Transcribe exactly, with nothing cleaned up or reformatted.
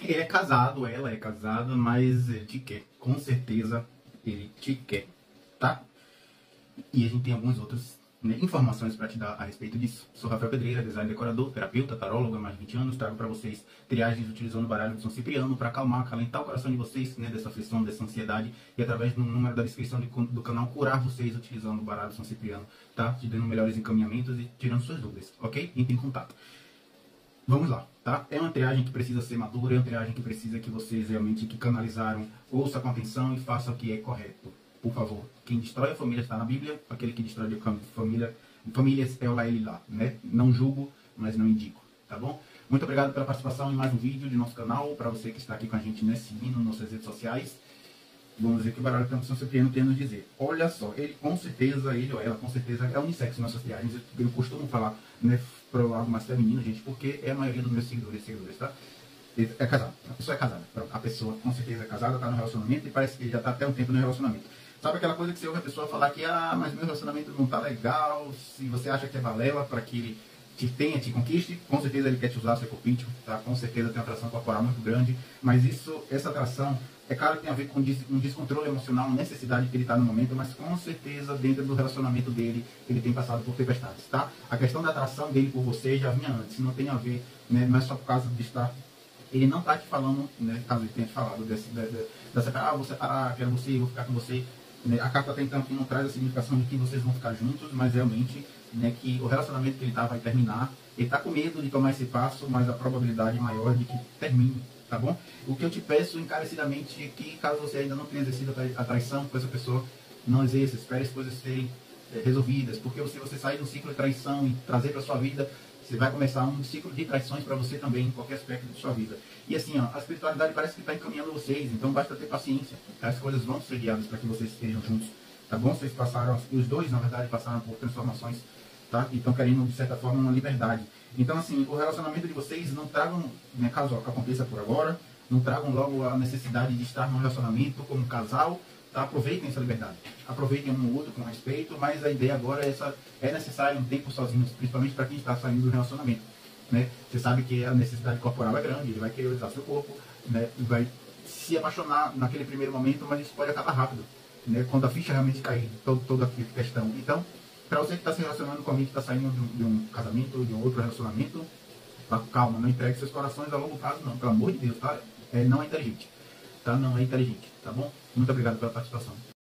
Ele é casado, ela é casada, mas ele te quer. Com certeza ele te quer, tá? E a gente tem algumas outras, né, informações para te dar a respeito disso. Sou Rafael Pedreira, design decorador, terapeuta, tarólogo há mais de vinte anos. Trago para vocês triagens utilizando o baralho de São Cipriano para acalmar, acalentar o coração de vocês, né, dessa aflição, dessa ansiedade. E através do número da descrição de, do canal, curar vocês utilizando o baralho de São Cipriano, tá? Te dando melhores encaminhamentos e tirando suas dúvidas, ok? Entre em contato. Vamos lá, tá? É uma triagem que precisa ser madura, é uma triagem que precisa que vocês realmente que canalizaram, ouça com atenção e faça o que é correto. Por favor, quem destrói a família está na Bíblia, aquele que destrói a família, famílias é o lá, ele lá, né? Não julgo, mas não indico, tá bom? Muito obrigado pela participação em mais um vídeo de nosso canal, para você que está aqui com a gente, né, seguindo nossas redes sociais. Vamos ver o que o baralho de São Cipriano tem a nos dizer. Olha só, ele com certeza, ele ou ela com certeza é unissex nas suas triagens. Eu costumo falar, né, para o lado mais feminino, gente, porque é a maioria dos meus seguidores e seguidores, tá? Ele é casado, a pessoa é casada. A pessoa com certeza é casada, está no relacionamento e parece que já está até um tempo no relacionamento. Sabe aquela coisa que você ouve a pessoa falar que, ah, mas meu relacionamento não tá legal, se você acha que é balela para que ele te tenha, te conquiste, com certeza ele quer te usar, seu corpício, tá? Com certeza tem uma atração corporal muito grande, mas isso, essa atração, é claro que tem a ver com um descontrole emocional, uma necessidade que ele está no momento, mas com certeza dentro do relacionamento dele, ele tem passado por tempestades, tá? A questão da atração dele por você já vinha antes, não tem a ver, né, não é só por causa de estar... Ele não está te falando, né, caso ele tenha te falado desse, dessa, dessa, ah, vou separar, quero você, vou ficar com você. A carta até então aqui não traz a significação de que vocês vão ficar juntos, mas realmente, né, que o relacionamento que ele tá vai terminar. Ele está com medo de tomar esse passo, mas a probabilidade maior de que termine, tá bom? O que eu te peço encarecidamente é que, caso você ainda não tenha exercido a traição com essa pessoa, não exerça, espere as coisas serem é, resolvidas, porque se você sair do ciclo de traição e trazer para sua vida, você vai começar um ciclo de traições para você também, em qualquer aspecto de sua vida. E assim, ó, a espiritualidade parece que está encaminhando vocês, então basta ter paciência. As coisas vão ser guiadas para que vocês estejam juntos, tá bom? Vocês passaram, os dois, na verdade, passaram por transformações, tá? E estão querendo, de certa forma, uma liberdade. Então, assim, o relacionamento de vocês não tragam, né, caso aconteça por agora, não tragam logo a necessidade de estar num relacionamento como casal, tá? Aproveitem essa liberdade. Aproveitem um ou outro com respeito, mas a ideia agora é essa, é necessário um tempo sozinhos, principalmente para quem está saindo do relacionamento, né? Você sabe que a necessidade corporal é grande, ele vai querer usar seu corpo, né? Vai se apaixonar naquele primeiro momento, mas isso pode acabar rápido, né? Quando a ficha realmente cair, todo, toda a questão. Então, para você que está se relacionando com alguém que está saindo de um, de um casamento, de um outro relacionamento, tá? Calma, não entregue seus corações a longo prazo, não, pelo amor de Deus, tá? É, não é inteligente, tá? Não é inteligente, tá bom? Muito obrigado pela participação.